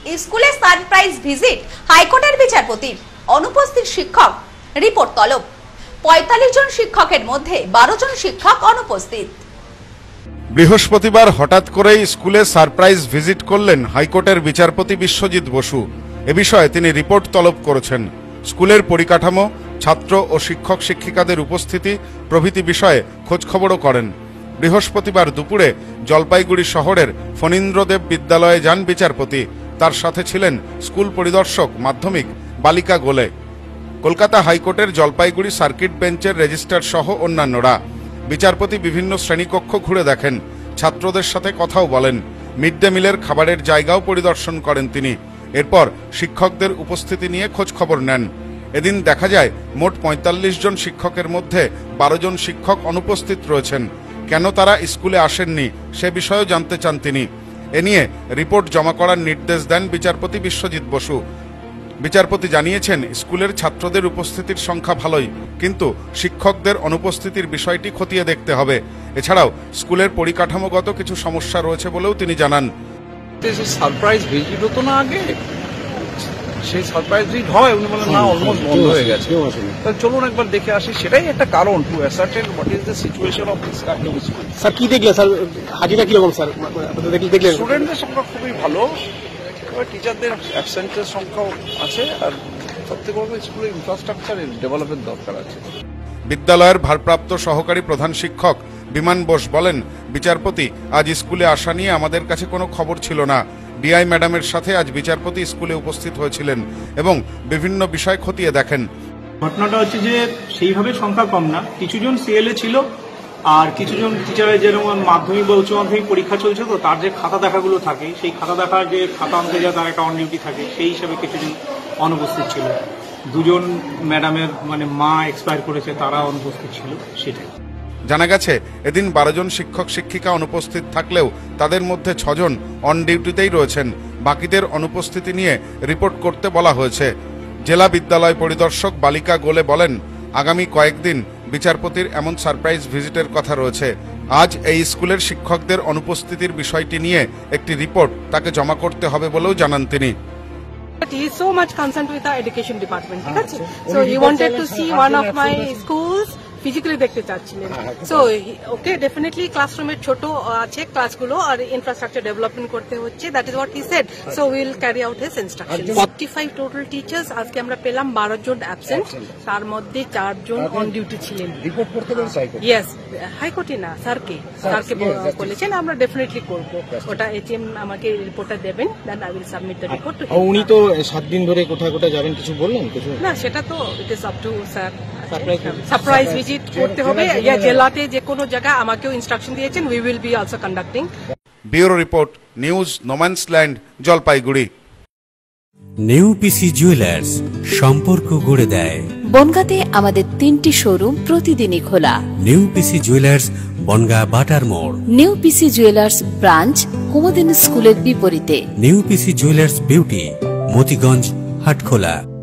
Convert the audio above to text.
স্কুলে surprise visit হাইকোর্টের বিচারপতির, অনুপস্থিত শিক্ষক রিপোর্ট তলব। ৪৫ জন শিক্ষকের মধ্যে ১২ জন শিক্ষক অনুপস্থিত। বৃহস্পতিবার হঠাৎ করেই স্কুলে সারপ্রাইজ ভিজিট করলেন হাইকোর্টের বিচারপতি বিশ্বজিৎ বসু। এ বিষয়ে তিনি রিপোর্ট তলব করেছেন। স্কুলের পরিকাঠামো, ছাত্র ও শিক্ষক শিক্ষিকাদের উপস্থিতি প্রভৃতি বিষয়ে খোঁজখবরও করেন। বৃহস্পতিবার দুপুরে জলপাইগুড়ি শহরের ফণীন্দ্রদেব বিদ্যালয়ে যান বিচারপতি। তার সাথে ছিলেন স্কুল পরিদর্শক মাধ্যমিক বালিকা গোলে, কলকাতা হাইকোর্টের জলপাইগুড়ি সার্কিট বেঞ্চের রেজিস্ট্রার সহ অন্যান্যরা। বিচারপতি বিভিন্ন শ্রেণীকক্ষ ঘুরে দেখেন, ছাত্রদের সাথে কথাও বলেন। মিড ডে মিলের খাবারের জায়গাও পরিদর্শন করেন তিনি। এরপর শিক্ষকদের উপস্থিতি নিয়ে খোঁজ খবর নেন। এদিন দেখা যায় মোট ৪৫ জন শিক্ষকের মধ্যে ১২ জন শিক্ষক অনুপস্থিত রয়েছেন। কেন তারা স্কুলে আসেননি সে বিষয়েও জানতে চান তিনি। এ নিয়ে রিপোর্ট জমা করার নির্দেশ দেন বিচারপতি বিশ্বজিৎ বসু। বিচারপতি জানিয়েছেন, স্কুলের ছাত্রদের উপস্থিতির সংখ্যা ভালোই, কিন্তু শিক্ষকদের অনুপস্থিতির বিষয়টি খতিয়ে দেখতে হবে। এছাড়াও স্কুলের পরিকাঠামোগত কিছু সমস্যা রয়েছে বলেও তিনি জানান। সারপ্রাইজ ভিজিট হতো না আগে, সেই সারপ্রাইজ ভিজিট হয়, উনি বলেন না অলমোস্ট বন্ধ হয়ে গেছে, তাহলে চলুন একবার দেখে আসি। সেটাই একটা কারণ to ascertain what is the situation of this kind of school. Sir কি দেখলেন স্যার, হাজিরা কিরকম স্যার দেখলেন? স্টুডেন্টদের সংখ্যা খুবই ভালো, টিচারদের অ্যাবসেন্টের সংখ্যাও আছে, আর সবথেকে বড় স্কুলের ইনফ্রাস্ট্রাকচারের ডেভেলপের দরকার আছে। বিদ্যালয়ের ভারপ্রাপ্ত সহকারী প্রধান শিক্ষক বিমান বোস বলেন, বিচারপতি আজ স্কুলে আসা নিয়ে আমাদের কাছে কোনো খবর ছিল না। ডিআই ম্যাডামের সাথে আজ বিচারপতি স্কুলে উপস্থিত হয়েছিলেন এবং বিভিন্ন বিষয় খতিয়ে দেখেন। ঘটনাটা হচ্ছে যে সেইভাবে সংখ্যা কম না, কিছুজন সিএলএ ছিল আর কিছুজন টিচারের যেরকম মাধ্যমিক বা উচ্চ মাধ্যমিক পরীক্ষা চলছে, তো তার যে খাতা দেখাগুলো থাকে, সেই খাতা দেখার যে খাতা আনতে যায় তার একটা অন ডিউটি থাকে, সেই হিসাবে কিছুজন অনুপস্থিত ছিল। 2 জন ম্যাডামের মা এক্সপায়ার করেছে, তারা অনুপস্থিত ছিল, সেটাই জানা গেছে। এদিন ১২ জন শিক্ষক শিক্ষিকা অনুপস্থিত থাকলেও তাদের মধ্যে 6 জন অন ডিউটিতেই রয়েছেন। বাকিদের অনুপস্থিতি নিয়ে রিপোর্ট করতে বলা হয়েছে। জেলা বিদ্যালয় পরিদর্শক বালিকা গোলে বলেন, আগামী কয়েকদিন বিচারপতির এমন সারপ্রাইজ ভিজিটের কথা রয়েছে। আজ এই স্কুলের শিক্ষকদের অনুপস্থিতির বিষয়টি নিয়ে একটি রিপোর্ট তাকে জমা করতে হবে বলেও জানান তিনি। But he is so much concerned with the education department. So he wanted to see one of my schools physically দেখতে চাচ্ছিলেন। So okay, definitely classroom-এর ছোট আছে ক্লাসগুলো আর ইনফ্রাস্ট্রাকচার ডেভেলপমেন্ট করতে হচ্ছে, that is what he said. So we will carry out his instructions. 45 total teachers, আজকে আমরা পেলাম 12 জন অ্যাবসেন্ট, তার মধ্যে 4 জন অন ডিউটি ছিলেন। রিপোর্ট করতে বলেছে হাইকোর্ট? ইয়েস, হাইকোর্টে না, স্যারকে বলেছেন, আমরা ডেফিনেটলি করব। ওটা এটিএম আমাকে রিপোর্টটা দেবেন, then I will submit the report to him. উনি তো 7 দিন ধরে কোথায় কোথায় যাবেন কিছু বললেন? কিছু না, সেটা তো it is up to sir. Surprise visit করতে হবে, ইয়া জেলাতে যে কোনো জায়গা আমাকেও ইনস্ট্রাকশন দিয়েছেন, we will be also conducting. Bureau report, news no man's land, Jalpaiguri. New PC Jewellers, সম্পর্ক গড়ে দেয়। বনগাঁতে আমাদের 3টি শোরুম প্রতিদিনই খোলা। নিউ পিসি জুয়েলার্স, বনগাঁ বাটার মোড়। New PC Jewellers branch Kumudini স্কুলের বিপরীতে। New PC Jewellers beauty, Motiganj, Hatkhola.